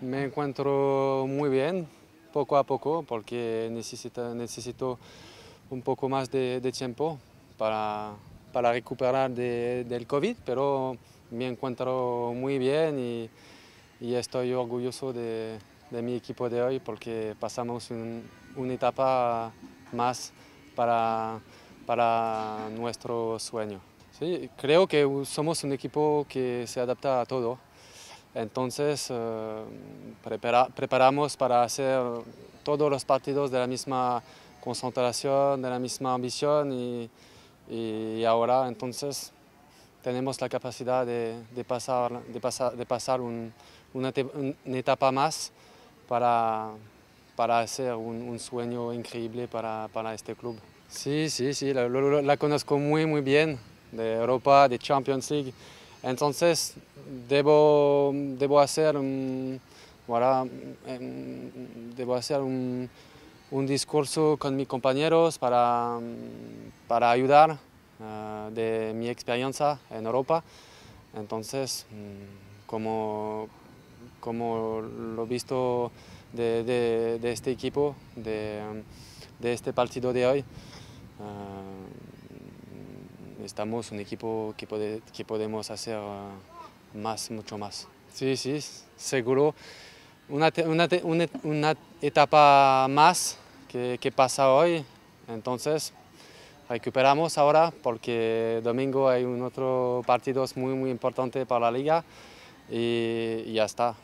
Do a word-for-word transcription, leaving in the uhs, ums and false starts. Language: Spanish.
Me encuentro muy bien, poco a poco, porque necesito, necesito un poco más de, de tiempo para, para recuperar de- del COVID, pero me encuentro muy bien y, y estoy orgulloso de, de mi equipo de hoy porque pasamos un- una etapa más para, para nuestro sueño. Sí, creo que somos un equipo que se adapta a todo. Entonces, eh, prepara- preparamos para hacer todos los partidos de la misma concentración, de la misma ambición y, y ahora entonces tenemos la capacidad de, de pasar, de pasar, de pasar un- una, te- una etapa más para, para hacer un, un sueño increíble para, para este club. Sí, sí, sí, la, lo- la conozco muy, muy bien, de Europa, de Champions League. Entonces, debo, debo hacer, un, voilà, em, debo hacer un, un discurso con mis compañeros para, para ayudar eh, de mi experiencia en Europa. Entonces, mm, como, como lo he visto de, de- de este equipo, de, de este partido de hoy, ah, estamos un equipo que, puede, que podemos hacer ah, más, mucho más. Sí, sí, seguro. Una, te- una, te- una- una etapa más que, que pasa hoy, entonces recuperamos ahora porque domingo hay un otro partido muy, muy importante para la liga y, y ya está.